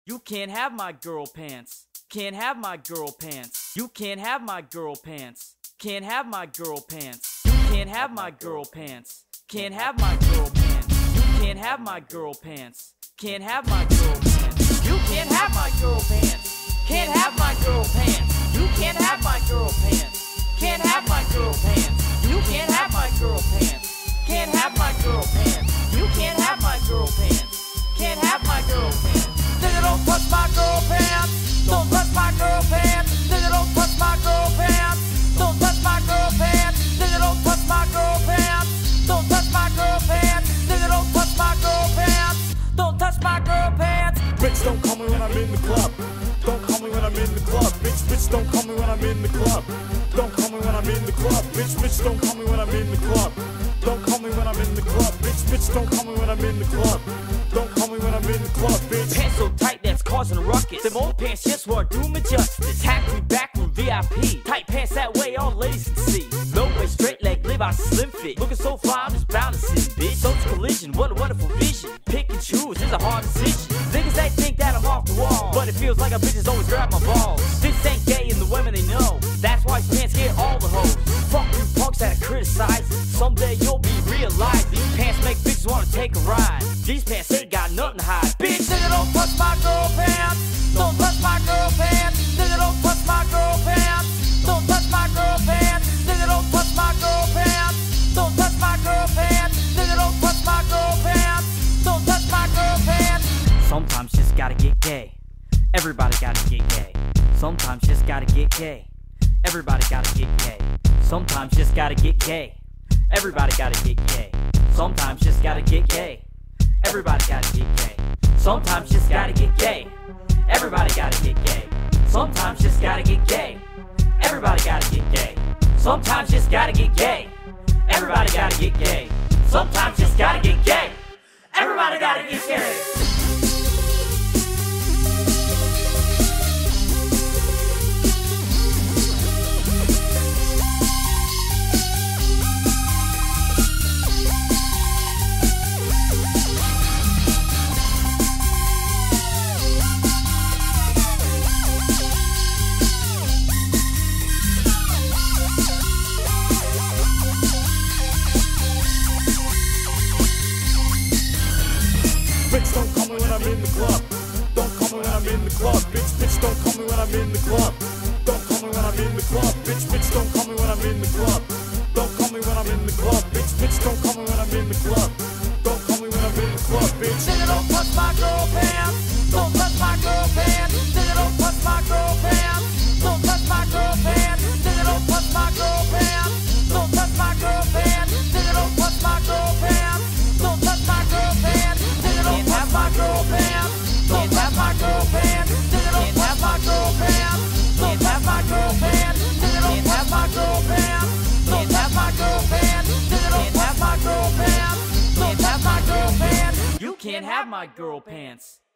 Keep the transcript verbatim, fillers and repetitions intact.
You can't have my girl pants. Can't have my girl pants. You can't have my girl pants. Can't have my girl pants. You can't have my girl pants. Can't have my girl pants. You can't have my girl pants. Can't have my girl pants. You can't have my girl pants. Can't have my girl pants. You can't have my girl pants. Can't have my girl pants. You can't have my girl pants. Can't have my girl pants. You can't have my girl pants. Can't have my girl pants. Nigga, don't touch my girl pants. Don't touch my girl pants. Nigga, don't touch my girl pants. Don't touch my girl pants. Nigga, don't touch my girl pants. Don't touch my girl pants. Nigga, don't touch my girl pants. Don't touch my girl pants. Bitch, don't call me when I'm in the club. Don't call me when I'm in the club. Bitch, bitch, don't call me when I'm in the club. Don't call me when I'm in the club. Bitch, bitch, don't call me when I'm in the club. Don't call me when I'm in the club. Bitch, bitch, don't call me when I'm in the club. Don't call me when I'm in the club, bitch. Pants so tight that's causing a ruckus. Them old pants just weren't doing me justice. Tack me back from V I P. Tight pants that way all ladies can see. Low waist, straight leg, live out slim fit. Looking so fly, I'm just bound to sin, bitch. Social collision, what a wonderful vision. Pick and choose is a hard decision. Niggas they think that I'm off the wall, but it feels like a bitch is always grab my balls. This ain't gay and the women they know. That's why his pants get all the hoes. Fuck you punks that criticize. Someday you'll be realized. These pants make bitches wanna take a ride. These pants ain't got nothing to hide. Bitch, nigga, don't touch my girl pants. Don't touch my girl pants. Nigga, don't touch my girl pants. Don't touch my girl pants. Nigga, don't touch my girl pants. Don't touch my girl pants. Nigga, don't touch my girl pants. Don't touch my girl pants. Sometimes just gotta get gay. Everybody gotta get gay. Sometimes just gotta get gay. Everybody gotta get gay. Sometimes just gotta get gay. Everybody gotta get gay. Sometimes just gotta get gay. Everybody gotta get gay. Sometimes just gotta get gay. Everybody gotta get gay. Sometimes just gotta get gay. Everybody gotta get gay. Sometimes just gotta get gay. Everybody gotta get gay. Sometimes just gotta get gay. Everybody gotta get gay. Bitch, don't call me when I'm in the club. Don't call me when I'm in the club. Bitch, bitch, don't call me when I'm in the club. Don't call me when I'm in the club. Bitch, bitch, don't call me when I'm in the club. Don't call me when I'm in the club. Bitch, bitch, don't call me when I'm in the club. Don't call me when I'm in the club, bitch. Nigga, don't touch my girl pants. Don't touch my girl pants. Nigga, don't touch my girl pants. Don't touch my girl pants. Nigga, don't touch my girl pants. Don't touch my girl pants. Nigga, don't touch my girl pants. Don't touch my girl pants. Nigga, don't touch my girl pants. Don't touch my girl pants. Nigga, don't touch my girl pants. Don't touch my girl pants. Nigga, don't touch my girl pants. Don't touch my girl pants. Nigga, don't touch my girl pants. Don't touch my girl pants. You can't have my girl pants.